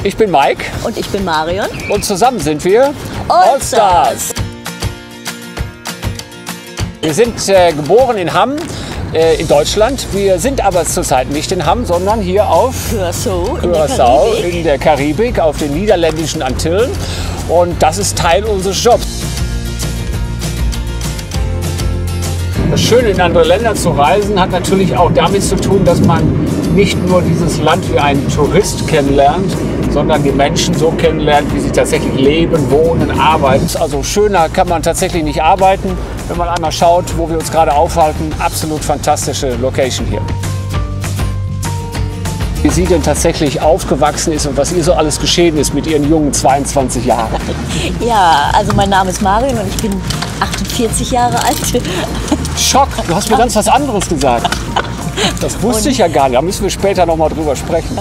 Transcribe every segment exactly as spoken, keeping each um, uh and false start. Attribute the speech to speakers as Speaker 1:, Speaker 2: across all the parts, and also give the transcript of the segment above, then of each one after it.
Speaker 1: Ich bin Mike.
Speaker 2: Und ich bin Marion.
Speaker 1: Und zusammen sind wir Allstars. Wir sind äh, geboren in Hamm, äh, in Deutschland. Wir sind aber zurzeit nicht in Hamm, sondern hier auf
Speaker 2: Curaçao,
Speaker 1: Curaçao in der Karibik, auf den niederländischen Antillen. Und das ist Teil unseres Jobs. Das Schöne, in andere Länder zu reisen, hat natürlich auch damit zu tun, dass man nicht nur dieses Land wie ein Tourist kennenlernt, sondern die Menschen so kennenlernt, wie sie tatsächlich leben, wohnen, arbeiten. Also schöner kann man tatsächlich nicht arbeiten, wenn man einmal schaut, wo wir uns gerade aufhalten. Absolut fantastische Location hier. Wie sie denn tatsächlich aufgewachsen ist und was ihr so alles geschehen ist mit ihren jungen zweiundzwanzig Jahren.
Speaker 2: Ja, also mein Name ist Marion und ich bin achtundvierzig Jahre alt.
Speaker 1: Schock, du hast mir ganz was anderes gesagt. Das wusste ich ja gar nicht, da müssen wir später noch mal drüber sprechen.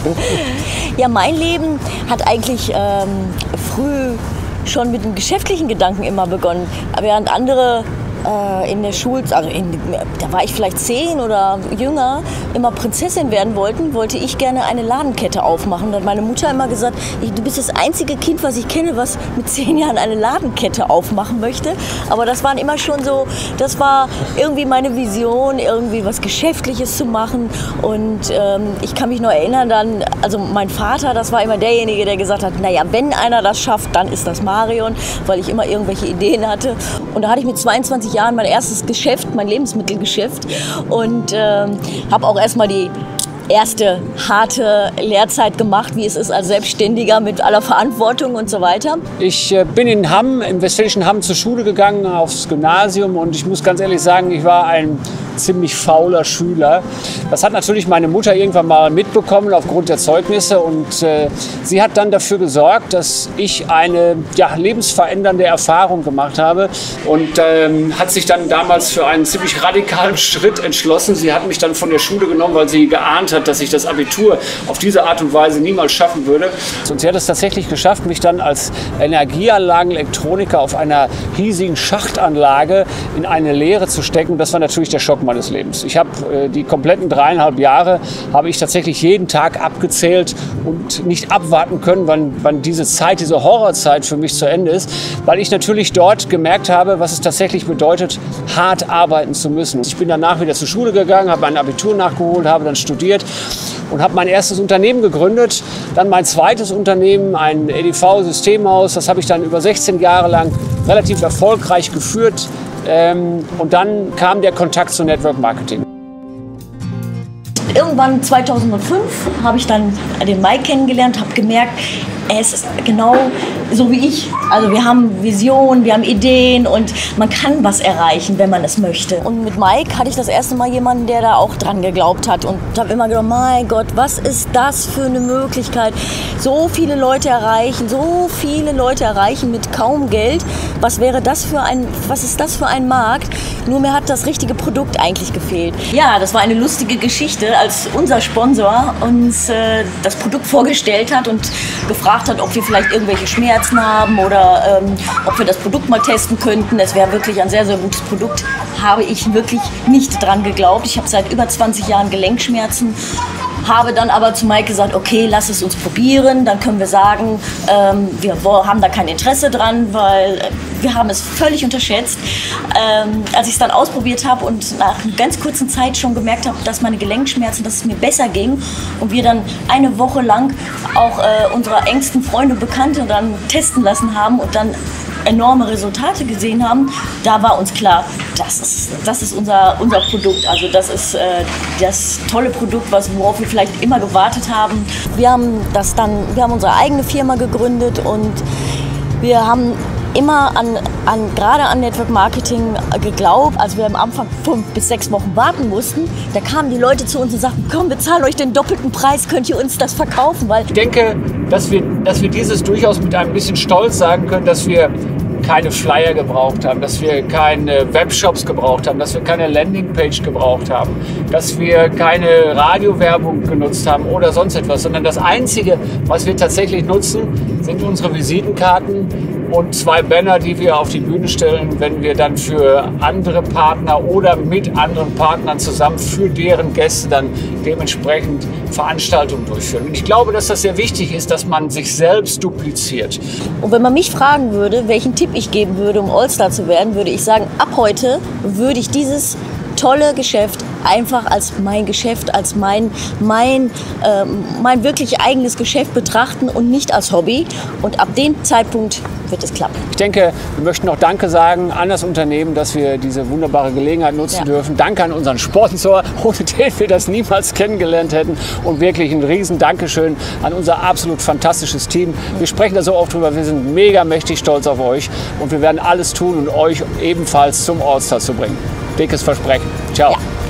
Speaker 2: Ja, mein Leben hat eigentlich ähm, früh schon mit dem geschäftlichen Gedanken immer begonnen. Während andere äh, in der Schule, also in, da war ich vielleicht zehn oder jünger, immer Prinzessin werden wollten, wollte ich gerne eine Ladenkette aufmachen. Da hat meine Mutter immer gesagt, du bist das einzige Kind, was ich kenne, was mit zehn Jahren eine Ladenkette aufmachen möchte. Aber das waren immer schon so, das war irgendwie meine Vision, irgendwie was Geschäftliches zu machen. Und ähm, ich kann mich noch erinnern, dann, also mein Vater, das war immer derjenige, der gesagt hat, naja, wenn einer das schafft, dann ist das Marion, weil ich immer irgendwelche Ideen hatte. Und da hatte ich mit zweiundzwanzig Jahren mein erstes Geschäft, mein Lebensmittelgeschäft, und ähm, habe auch erstmal die erste harte Lehrzeit gemacht, wie es ist als Selbstständiger mit aller Verantwortung und so weiter.
Speaker 1: Ich äh, bin in Hamm, im westfälischen Hamm zur Schule gegangen, aufs Gymnasium, und ich muss ganz ehrlich sagen, ich war ein ziemlich fauler Schüler. Das hat natürlich meine Mutter irgendwann mal mitbekommen aufgrund der Zeugnisse, und äh, sie hat dann dafür gesorgt, dass ich eine ja, lebensverändernde Erfahrung gemacht habe, und ähm, hat sich dann damals für einen ziemlich radikalen Schritt entschlossen. Sie hat mich dann von der Schule genommen, weil sie geahnt hat, dass ich das Abitur auf diese Art und Weise niemals schaffen würde. Und sie hat es tatsächlich geschafft, mich dann als Energieanlagenelektroniker auf einer hiesigen Schachtanlage in eine Lehre zu stecken. Das war natürlich der Schock meines Lebens. Ich habe äh, die kompletten dreieinhalb Jahre habe ich tatsächlich jeden Tag abgezählt und nicht abwarten können, wann, wann diese Zeit, diese Horrorzeit für mich zu Ende ist, weil ich natürlich dort gemerkt habe, was es tatsächlich bedeutet, hart arbeiten zu müssen. Ich bin danach wieder zur Schule gegangen, habe mein Abitur nachgeholt, habe dann studiert und habe mein erstes Unternehmen gegründet. Dann mein zweites Unternehmen, ein E D V-Systemhaus, das habe ich dann über sechzehn Jahre lang relativ erfolgreich geführt. Ähm, und dann kam der Kontakt zu Network Marketing.
Speaker 2: Irgendwann zweitausendfünf habe ich dann den Mike kennengelernt, habe gemerkt, er ist genau so wie ich. Also wir haben Visionen, wir haben Ideen und man kann was erreichen, wenn man es möchte. Und mit Mike hatte ich das erste Mal jemanden, der da auch dran geglaubt hat, und habe immer gedacht, mein Gott, was ist das für eine Möglichkeit? So viele Leute erreichen, so viele Leute erreichen mit kaum Geld. Was wäre das für ein, was ist das für ein Markt? Nur mir hat das richtige Produkt eigentlich gefehlt. Ja, das war eine lustige Geschichte, als unser Sponsor uns äh, das Produkt vorgestellt hat und gefragt hat, ob wir vielleicht irgendwelche Schmerzen haben oder ähm, ob wir das Produkt mal testen könnten. Es wäre wirklich ein sehr, sehr gutes Produkt. Habe ich wirklich nicht dran geglaubt. Ich habe seit über zwanzig Jahren Gelenkschmerzen. Habe dann aber zu Mike gesagt, okay, lass es uns probieren, dann können wir sagen, ähm, wir haben da kein Interesse dran, weil wir haben es völlig unterschätzt. Ähm, als ich es dann ausprobiert habe und nach einer ganz kurzen Zeit schon gemerkt habe, dass meine Gelenkschmerzen, dass es mir besser ging, und wir dann eine Woche lang auch äh, unsere engsten Freunde und Bekannte dann testen lassen haben und dann enorme Resultate gesehen haben, da war uns klar, das ist, das ist unser, unser Produkt. Also das ist äh, das tolle Produkt, was, worauf wir vielleicht immer gewartet haben. Wir haben, das dann, wir haben unsere eigene Firma gegründet und wir haben immer an, an, gerade an Network Marketing geglaubt. Als wir am Anfang fünf bis sechs Wochen warten mussten, da kamen die Leute zu uns und sagten, komm, wir zahlen euch den doppelten Preis, könnt ihr uns das verkaufen? Weil
Speaker 1: ich denke, dass wir, dass wir dieses durchaus mit ein bisschen Stolz sagen können, dass wir keine Flyer gebraucht haben, dass wir keine Webshops gebraucht haben, dass wir keine Landingpage gebraucht haben, dass wir keine Radiowerbung genutzt haben oder sonst etwas, sondern das Einzige, was wir tatsächlich nutzen, sind unsere Visitenkarten, und zwei Banner, die wir auf die Bühne stellen, wenn wir dann für andere Partner oder mit anderen Partnern zusammen für deren Gäste dann dementsprechend Veranstaltungen durchführen. Und ich glaube, dass das sehr wichtig ist, dass man sich selbst dupliziert.
Speaker 2: Und wenn man mich fragen würde, welchen Tipp ich geben würde, um Allstar zu werden, würde ich sagen, ab heute würde ich dieses tolle Geschäft einfach als mein Geschäft, als mein, mein, äh, mein wirklich eigenes Geschäft betrachten und nicht als Hobby. Und ab dem Zeitpunkt wird es klappen.
Speaker 1: Ich denke, wir möchten noch Danke sagen an das Unternehmen, dass wir diese wunderbare Gelegenheit nutzen ja. dürfen. Danke an unseren Sponsor, ohne den wir das niemals kennengelernt hätten. Und wirklich ein riesen Dankeschön an unser absolut fantastisches Team. Wir sprechen da so oft drüber, wir sind mega mächtig stolz auf euch. Und wir werden alles tun, um euch ebenfalls zum Allstar zu bringen. Dickes Versprechen. Ciao.
Speaker 2: Ja.